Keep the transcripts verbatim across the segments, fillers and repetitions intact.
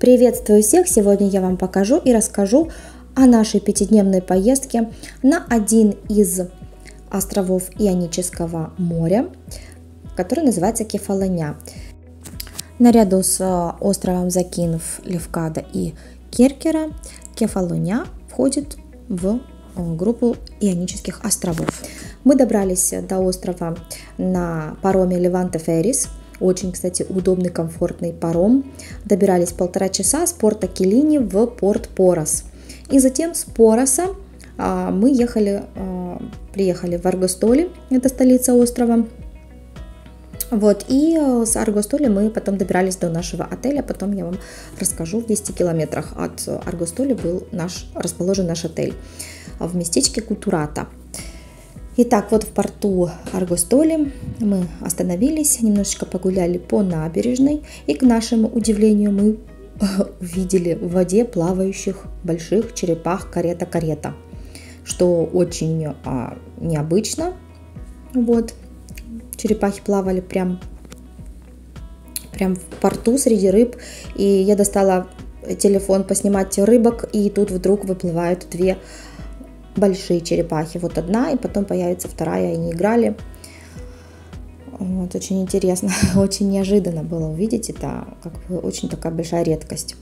Приветствую всех! Сегодня я вам покажу и расскажу о нашей пятидневной поездке на один из островов Ионического моря, который называется Кефалоня. Наряду с островом Закинов, Левкада и Керкера Кефалоня входит в группу Ионических островов. Мы добрались до острова на пароме Леванте Феррис. Очень, кстати, удобный, комфортный паром. Добирались полтора часа с порта Килини в порт Порос. И затем с Пороса а, мы ехали, а, приехали в Аргостоли, это столица острова. Вот, и с Аргостоли мы потом добирались до нашего отеля. Потом я вам расскажу. В десяти километрах от Аргостоли был наш, расположен наш отель в местечке Кутурата. Итак, вот в порту Аргостоли мы остановились, немножечко погуляли по набережной, и к нашему удивлению мы увидели в воде плавающих больших черепах карета-карета, что очень а, необычно. Вот, черепахи плавали прям, прям в порту среди рыб, и я достала телефон поснимать рыбок, и тут вдруг выплывают две большие черепахи. Вот одна, и потом появится вторая, и они играли. Вот, очень интересно, очень неожиданно было увидеть это, как бы очень такая большая редкость.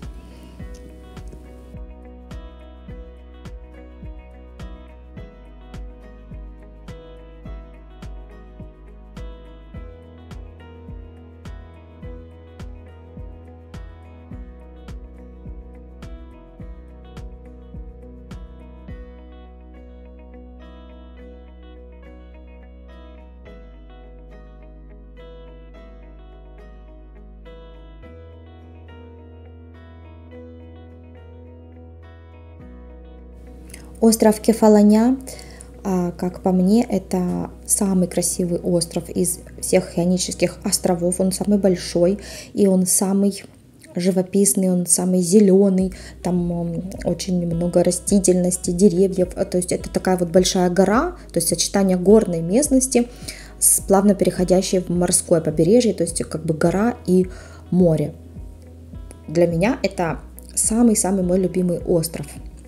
Остров Кефалоня, как по мне, это самый красивый остров из всех Ионических островов. Он самый большой, и он самый живописный, он самый зеленый. Там очень много растительности, деревьев. То есть это такая вот большая гора, то есть сочетание горной местности с плавно переходящей в морское побережье, то есть как бы гора и море. Для меня это самый-самый мой любимый остров.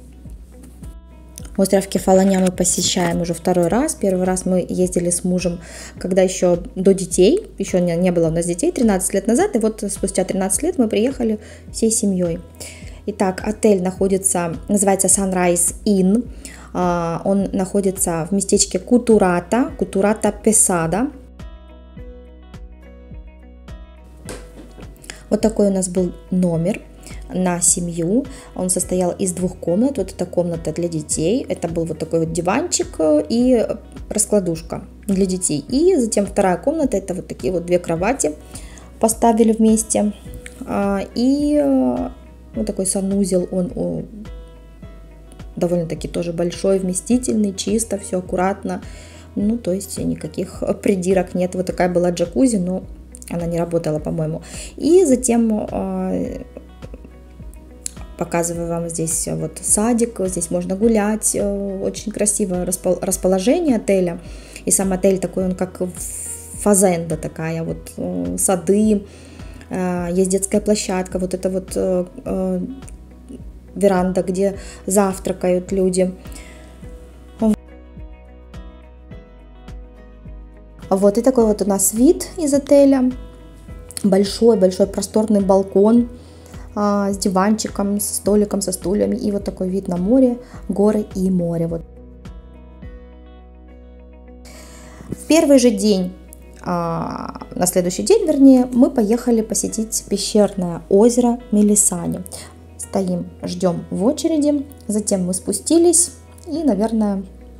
Остров Кефалоня мы посещаем уже второй раз. Первый раз мы ездили с мужем, когда еще до детей, еще не, не было у нас детей, тринадцать лет назад. И вот спустя тринадцать лет мы приехали всей семьей. Итак, отель находится, называется Sunrise Inn. Он находится в местечке Кутурата, Кутурата Песада. Вот такой у нас был номер на семью. Он состоял из двух комнат. Вот эта комната для детей. Это был вот такой вот диванчик и раскладушка для детей. И затем вторая комната. Это вот такие вот две кровати поставили вместе. И вот такой санузел. Он довольно-таки тоже большой, вместительный, чисто, все аккуратно. Ну, то есть никаких придирок нет. Вот такая была джакузи, но она не работала, по-моему. И затем показываю вам здесь вот садик, здесь можно гулять, очень красивое расположение отеля, и сам отель такой, он как фазенда такая, вот сады, есть детская площадка, вот это вот веранда, где завтракают люди. Вот и такой вот у нас вид из отеля, большой-большой просторный балкон с диванчиком, с столиком, со стульями, и вот такой вид на море, горы и море. Вот. В первый же день, на следующий день, вернее, мы поехали посетить пещерное озеро Мелисани. Стоим, ждем в очереди, затем мы спустились, и, наверное,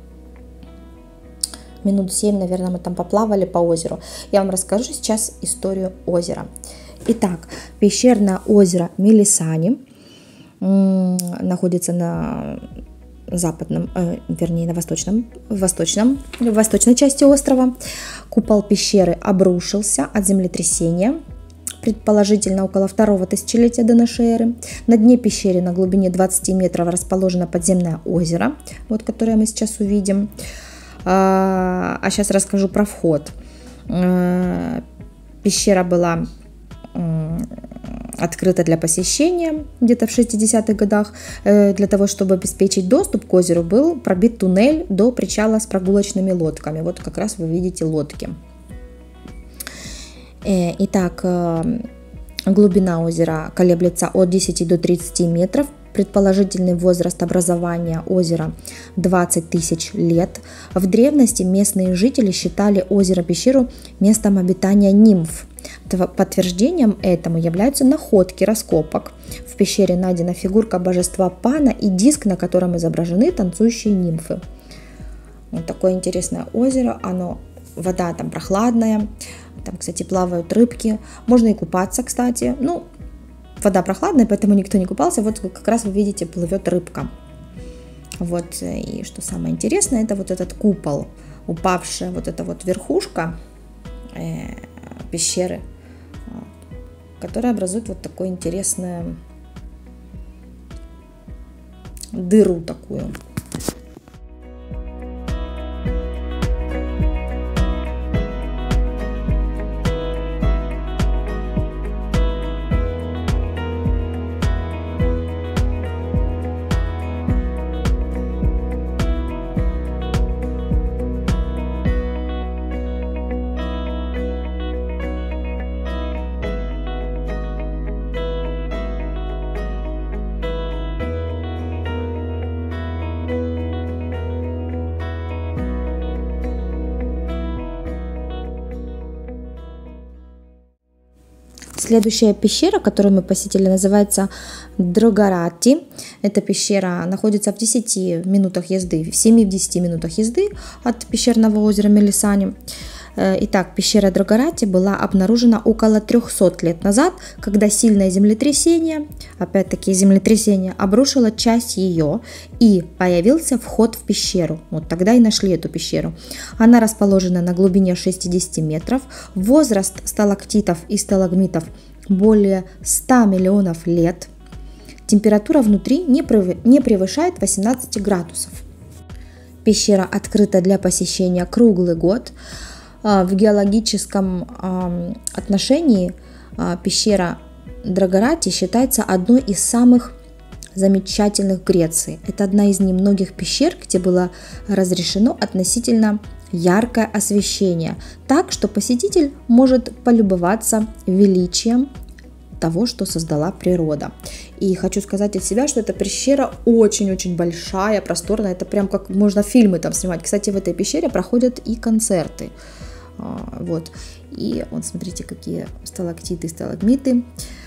минут семь, наверное, мы там поплавали по озеру. Я вам расскажу сейчас историю озера. Итак, пещерное озеро Мелисани находится на западном, э, вернее, на восточном, восточном, в восточной части острова. Купол пещеры обрушился от землетрясения, предположительно около второго тысячелетия до нашей эры. На дне пещеры на глубине двадцати метров расположено подземное озеро, вот, которое мы сейчас увидим. А, а сейчас расскажу про вход. Пещера была открыто для посещения где-то в шестидесятых годах. Для того, чтобы обеспечить доступ к озеру, был пробит туннель до причала с прогулочными лодками. Вот как раз вы видите лодки. Итак, глубина озера колеблется от десяти до тридцати метров. Предположительный возраст образования озера двадцать тысяч лет. В древности местные жители считали озеро-пещеру местом обитания нимф. Подтверждением этому являются находки раскопок. В пещере найдена фигурка божества Пана и диск, на котором изображены танцующие нимфы. Вот такое интересное озеро. Оно, вода там прохладная. Там, кстати, плавают рыбки. Можно и купаться, кстати. Ну, вода прохладная, поэтому никто не купался. Вот как раз вы видите, плывет рыбка. Вот, и что самое интересное, это вот этот купол, упавшая вот эта вот верхушка э, пещеры, которая образует вот такую интересную дыру такую. Следующая пещера, которую мы посетили, называется Дрогорати. Эта пещера находится в десяти минутах езды, в семи-десяти минутах езды от пещерного озера Мелисани. Итак, пещера Дрогорати была обнаружена около трехсот лет назад, когда сильное землетрясение, опять-таки землетрясение, обрушило часть ее, и появился вход в пещеру. Вот тогда и нашли эту пещеру. Она расположена на глубине шестидесяти метров. Возраст сталактитов и сталагмитов более ста миллионов лет. Температура внутри не превышает восемнадцати градусов. Пещера открыта для посещения круглый год. В геологическом отношении пещера Дрогорати считается одной из самых замечательных в Греции. Это одна из немногих пещер, где было разрешено относительно яркое освещение, так что посетитель может полюбоваться величием того, что создала природа. И хочу сказать от себя, что эта пещера очень-очень большая, просторная. Это прям как можно фильмы там снимать. Кстати, в этой пещере проходят и концерты. Вот. И вот смотрите, какие сталактиты и сталагмиты.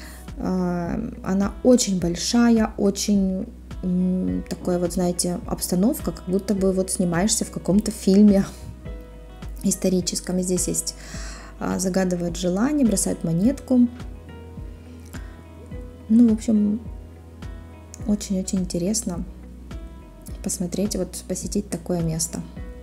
Она очень большая, очень такая вот, знаете, обстановка, как будто бы вот снимаешься в каком-то фильме историческом. И здесь есть загадывает желание, бросает монетку. Ну, в общем, очень-очень интересно посмотреть, вот посетить такое место.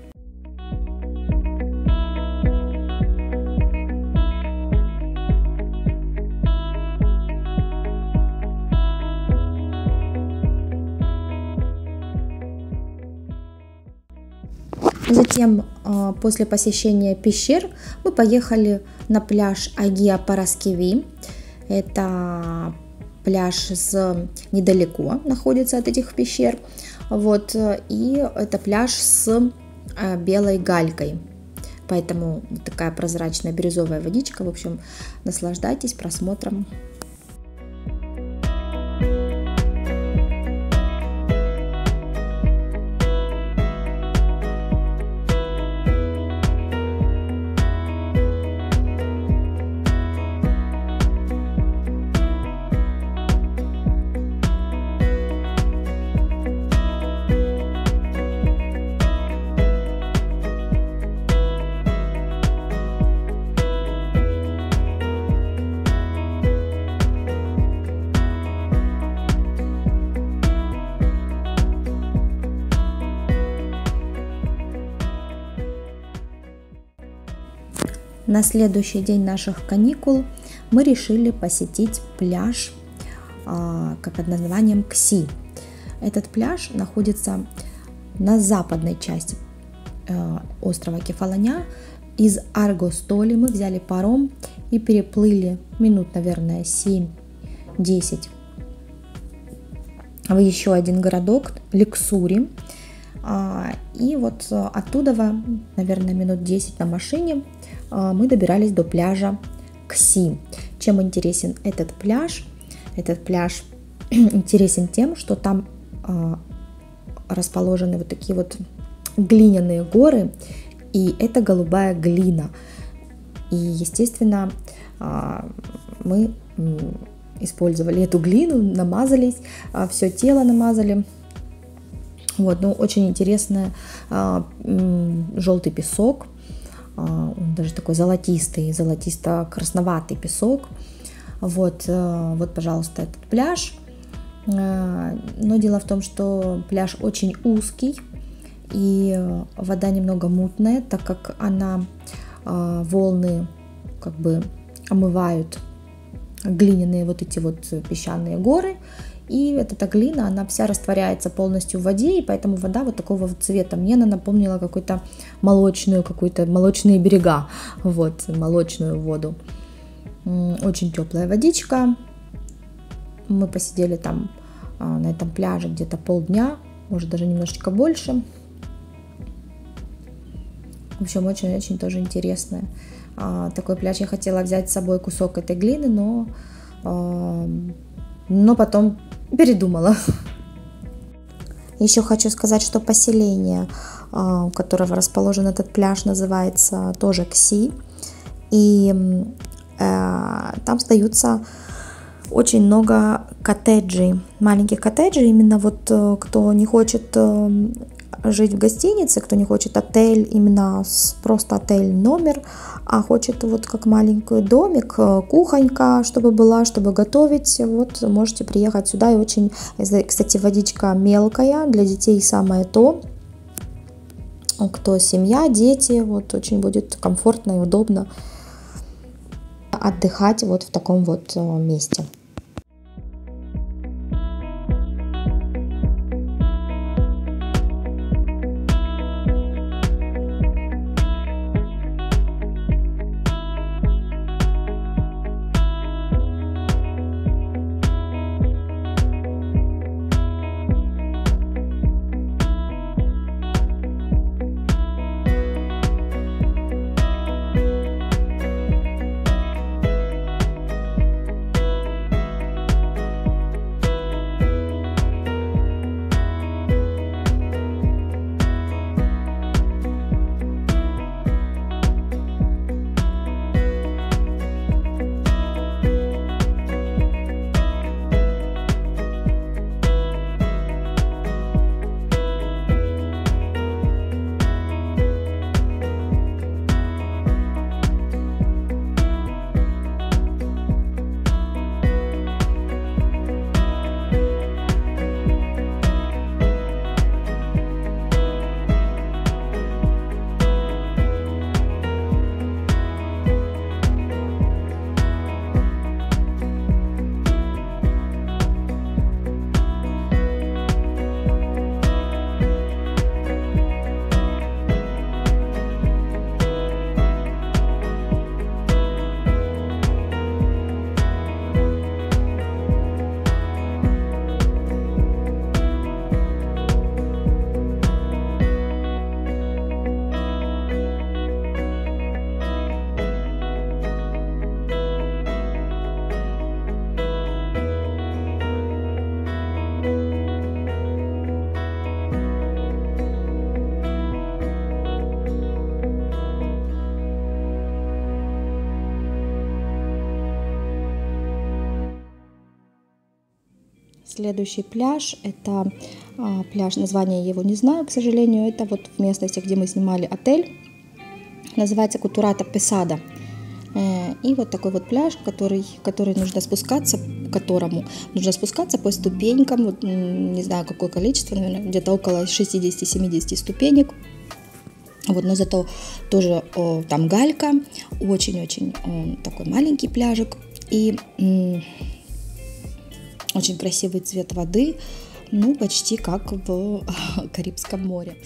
Затем, после посещения пещер, мы поехали на пляж Агия Параскеви. Это пляж с, недалеко находится от этих пещер. Вот, и это пляж с белой галькой. Поэтому вот такая прозрачная бирюзовая водичка. В общем, наслаждайтесь просмотром. На следующий день наших каникул мы решили посетить пляж а, как под названием Кси. Этот пляж находится на западной части а, острова Кефалония. Из Аргостоли мы взяли паром и переплыли минут, наверное, семь десять в еще один городок Ликсури. И вот оттуда, наверное, минут десять на машине мы добирались до пляжа Кси. Чем интересен этот пляж? Этот пляж интересен тем, что там расположены вот такие вот глиняные горы, и это голубая глина. И, естественно, мы использовали эту глину, намазались, все тело намазали. Вот, ну, очень интересный желтый песок, он даже такой золотистый, золотисто-красноватый песок. Вот, вот, пожалуйста, этот пляж. Но дело в том, что пляж очень узкий, и вода немного мутная, так как она, волны как бы омывают глиняные вот эти вот песчаные горы, и эта глина, она вся растворяется полностью в воде, и поэтому вода вот такого вот цвета. Мне она напомнила какую-то молочную, какую-то молочные берега, вот, молочную воду. Очень теплая водичка. Мы посидели там на этом пляже где-то полдня, может даже немножечко больше. В общем, очень-очень тоже интересно. Такой пляж. Я хотела взять с собой кусок этой глины, но, но потом передумала. Еще хочу сказать, что поселение, у которого расположен этот пляж, называется тоже Кси. И там сдаются очень много коттеджей, маленьких коттеджей. Именно вот кто не хочет жить в гостинице, кто не хочет отель, именно просто отель номер, а хочет вот как маленький домик, кухонька, чтобы была, чтобы готовить, вот можете приехать сюда. И очень, кстати, водичка мелкая, для детей самое то. Кто семья, дети, вот очень будет комфортно и удобно отдыхать вот в таком вот месте. Следующий пляж, это а, пляж, название его не знаю, к сожалению, это вот в местности, где мы снимали отель, называется Кутурата Песада. И вот такой вот пляж, который, который нужно спускаться, к которому нужно спускаться по ступенькам, вот, не знаю какое количество, наверное, где-то около шестидесяти-семидесяти ступенек. Вот, но зато тоже о, там галька, очень-очень такой маленький пляжик, и м, очень красивый цвет воды, ну почти как в Карибском море.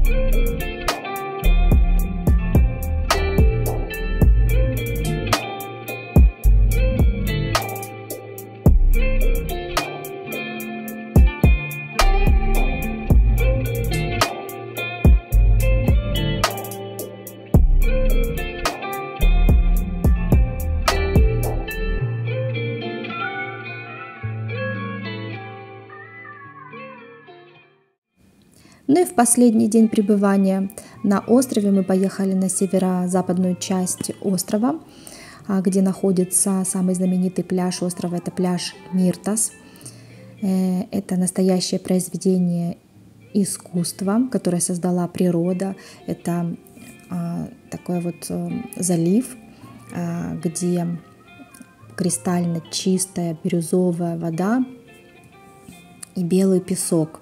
Ну и в последний день пребывания на острове мы поехали на северо-западную часть острова, где находится самый знаменитый пляж острова, это пляж Миртас. Это настоящее произведение искусства, которое создала природа. Это такой вот залив, где кристально чистая бирюзовая вода и белый песок.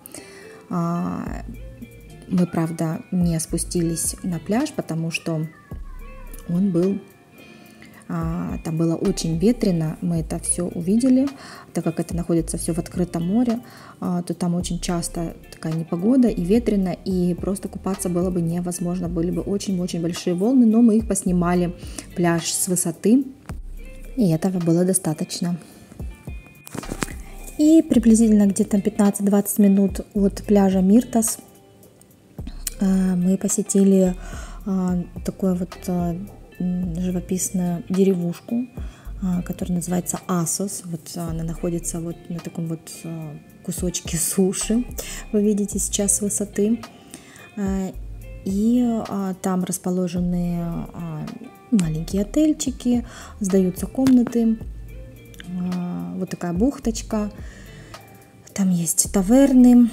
Мы, правда, не спустились на пляж, потому что он был, там было очень ветрено, мы это все увидели, так как это находится все в открытом море, то там очень часто такая непогода и ветрено, и просто купаться было бы невозможно, были бы очень-очень большие волны, но мы их поснимали, пляж с высоты, и этого было достаточно. И приблизительно где-то пятнадцать-двадцать минут от пляжа Миртас мы посетили такую вот живописную деревушку, которая называется Асос. Вот она находится вот на таком вот кусочке суши, вы видите сейчас с высоты. И там расположены маленькие отельчики, сдаются комнаты. Вот такая бухточка, там есть таверны,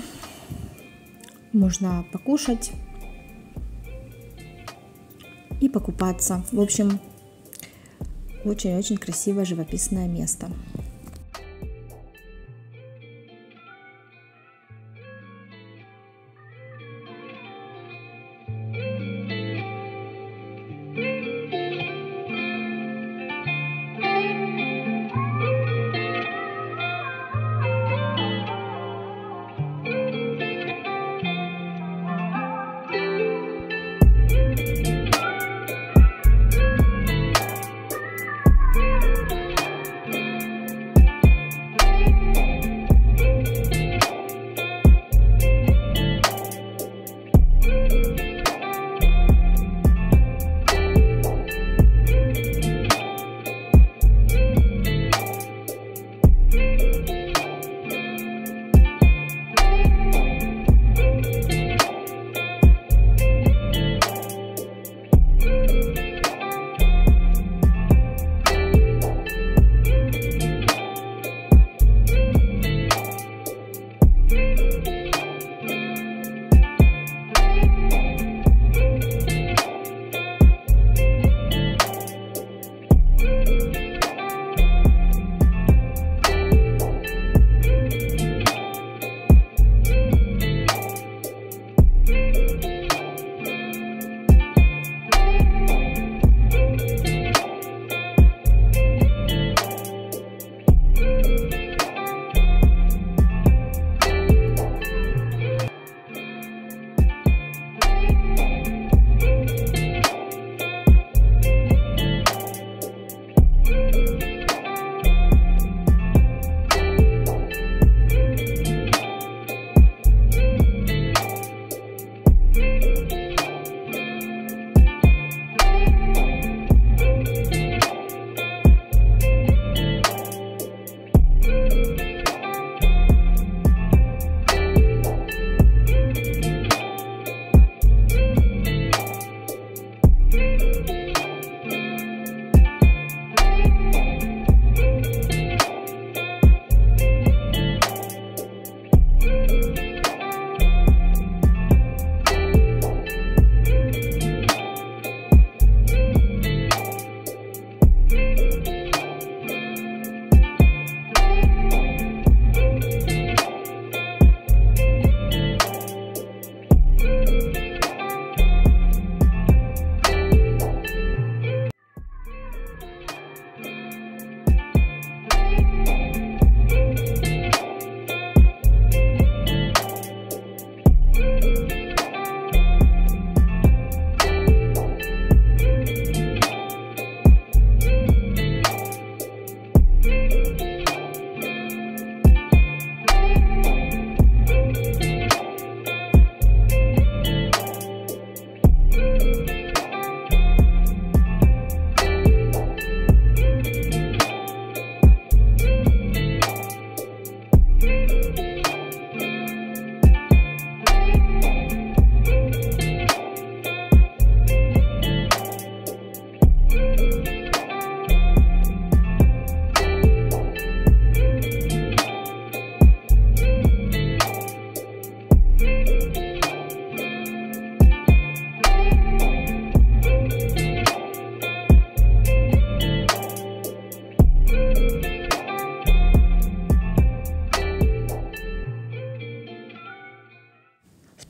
можно покушать и покупаться. В общем, очень-очень красивое живописное место.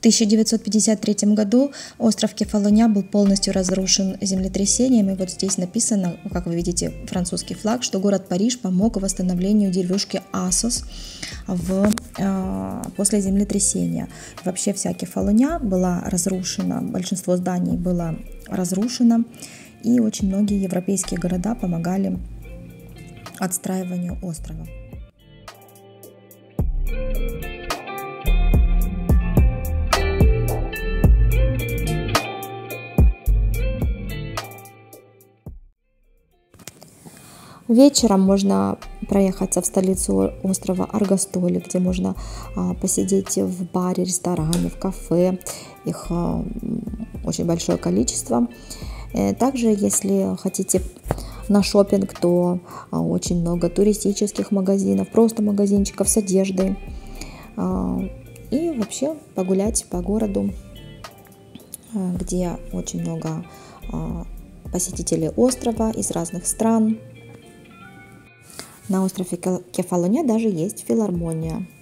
тысяча девятьсот пятьдесят третьем году остров Кефалоня был полностью разрушен землетрясением. И вот здесь написано, как вы видите, французский флаг, что город Париж помог восстановлению деревушки Ассос в, э, после землетрясения. Вообще вся Кефалоня была разрушена, большинство зданий было разрушено. И очень многие европейские города помогали отстраиванию острова. Вечером можно проехаться в столицу острова Аргостоли, где можно а, посидеть в баре, ресторане, в кафе. Их а, очень большое количество. Также, если хотите на шопинг, то а, очень много туристических магазинов, просто магазинчиков с одеждой. А, и вообще погулять по городу, а, где очень много а, посетителей острова из разных стран. На острове Кефалоня даже есть филармония.